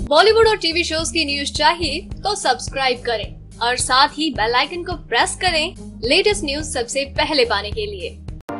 बॉलीवुड और TV shows की news चाहिए तो सब्सक्राइब करें और साथ ही बेल आइकन को प्रेस करें लेटेस्ट न्यूज सबसे पहले पाने के लिए।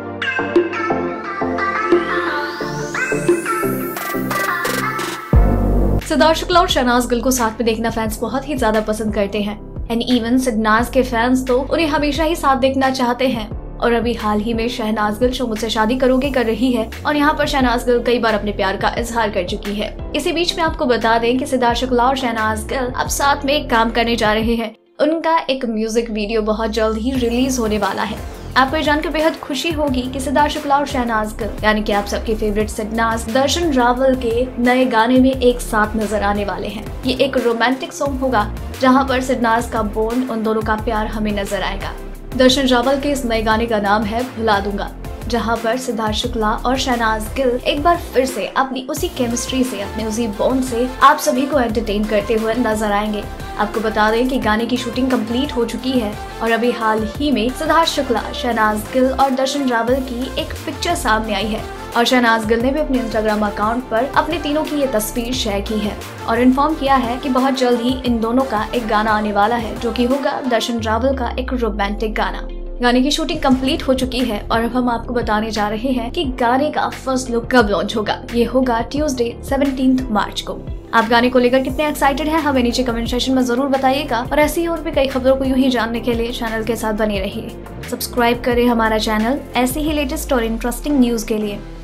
सिद्धार्थ शुक्ला और शहनाज गिल को साथ में देखना फैंस बहुत ही ज्यादा पसंद करते हैं एंड इवन सिदनाज के फैंस तो उन्हें हमेशा ही साथ देखना चाहते हैं। और अभी हाल ही में शहनाज गिल शो मुझसे शादी करोगे कर रही है और यहाँ पर शहनाज गिल कई बार अपने प्यार का इजहार कर चुकी है। इसी बीच में आपको बता दें कि सिद्धार्थ शुक्ला और शहनाज गिल अब साथ में एक काम करने जा रहे हैं। उनका एक म्यूजिक वीडियो बहुत जल्द ही रिलीज होने वाला है। आपको जानकर बेहद खुशी होगी कि सिद्धार्थ शुक्ला और शहनाज गिल यानी कि आप सबके फेवरेट सिदनाज दर्शन रावल के नए गाने में एक साथ नजर आने वाले हैं। ये एक रोमांटिक सॉन्ग होगा जहां पर सिदनाज का बॉन्ड, उन दोनों का प्यार हमें नजर आएगा। दर्शन रावल के इस नए गाने का नाम है भुला दूंगा, जहां पर सिद्धार्थ शुक्ला और शहनाज गिल एक बार फिर से अपनी उसी केमिस्ट्री से, अपने उसी बॉन्ड से आप सभी को एंटरटेन करते हुए नजर आएंगे। आपको बता दें कि गाने की शूटिंग कंप्लीट हो चुकी है और अभी हाल ही में सिद्धार्थ शुक्ला, शहनाज गिल और दर्शन रावल की एक पिक्चर सामने आई है और शहनाज गिल ने भी अपने इंस्टाग्राम अकाउंट पर अपने तीनों की ये तस्वीर शेयर की है और इन्फॉर्म किया है कि बहुत जल्द ही इन दोनों का एक गाना आने वाला है जो कि होगा दर्शन रावल का एक रोमांटिक गाना। गाने की शूटिंग कंप्लीट हो चुकी है और अब हम आपको बताने जा रहे हैं कि गाने का फर्स्ट लुक कब लॉन्च होगा। ये होगा ट्यूसडे 17 मार्च को। आप गाने को लेकर कितने एक्साइटेड हैं हमें नीचे कमेंट सेक्शन में जरूर बताइएगा और ऐसी ही और भी कई खबरों को यूं ही जानने के लिए चैनल के साथ बने रहिए। सब्सक्राइब करें हमारा चैनल ऐसी ही लेटेस्ट और इंटरेस्टिंग न्यूज के लिए।